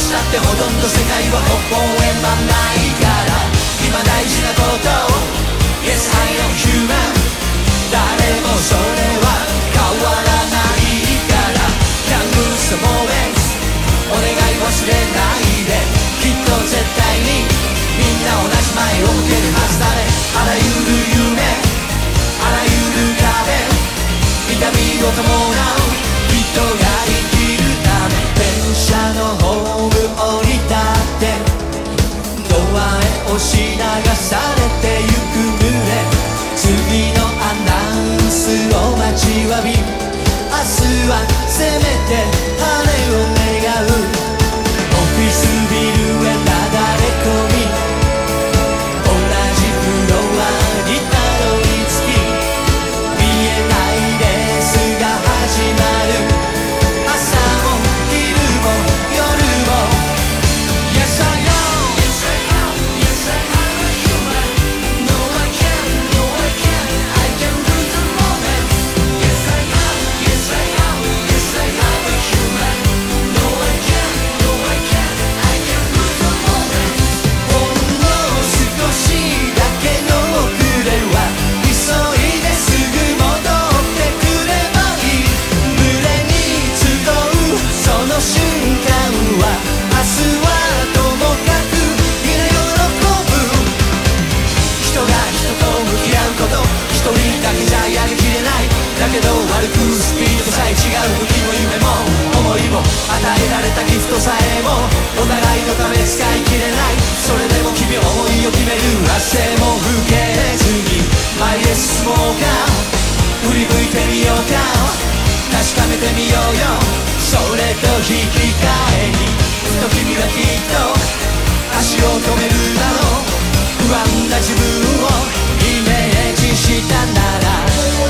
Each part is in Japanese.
したってほとんど世界は微笑まないから今大事なこと Yes I am human 誰もそれは変わらないから Can't lose the moment お願い忘れないできっと絶対にみんな同じ前を向けるはずだねあらゆる夢あらゆる壁痛みを伴う人が生きるため電車のホーム降り立ってドアへ押し流されてゆく群れ次のアナウンスを待ちわび明日はせめて晴れを願うオフィスビルへなだれ込み同じフロアにたどり着き見えないレースが始まる朝も昼も夜も Yes I am Yes I am Yes I am a human No I can't No I can't I can lose the moment Yes I am Yes I am Yes I am a human No I can't No I can't I can lose the moment ほんの少しだけの遅れは急いですぐ戻ってくればいい群れに集うその瞬間は明日はともかく皆喜ぶ人が人と向き合うこと一人だけじゃやりきれないだけど歩くスピードさえ違う時も夢も思いも与えられたギフトさえもお互いのため使い切れないそれでも君は思いを決める汗も拭けずに前へ進もうか振り向いてみようか確かめてみようよそれと引き換えにふと君はきっと足を止めるだろう不安な自分をイメージしたなら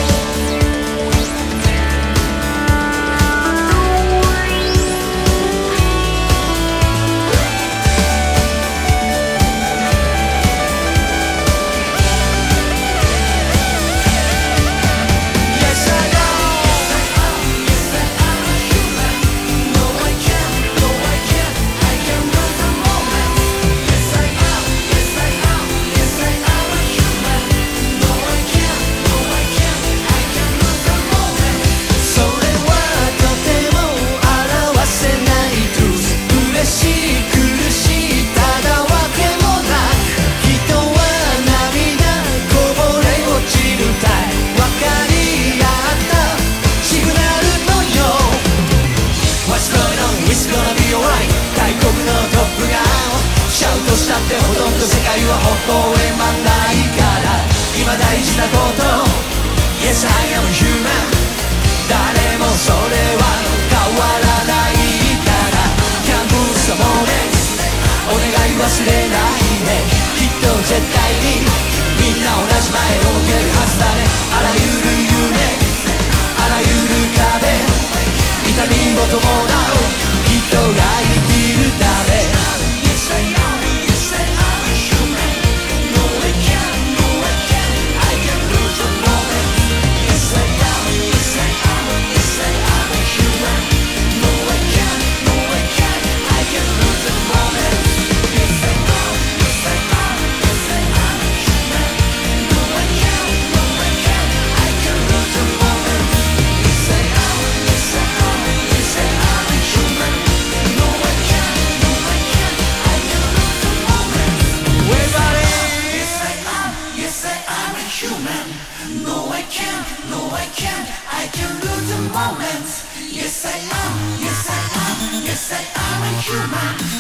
したってほとんど世界は微笑まないから今大事なこと Yes I am human 誰もそれは変わらないから Can't lose the moment お願い忘れないできっと絶対にみんな同じ前を向けるはずだねあらゆる夢あらゆる壁痛みを伴う人が生きるため Yes I am No I can't, no I can't, I can lose the moment Yes I am, yes I am, yes I am a human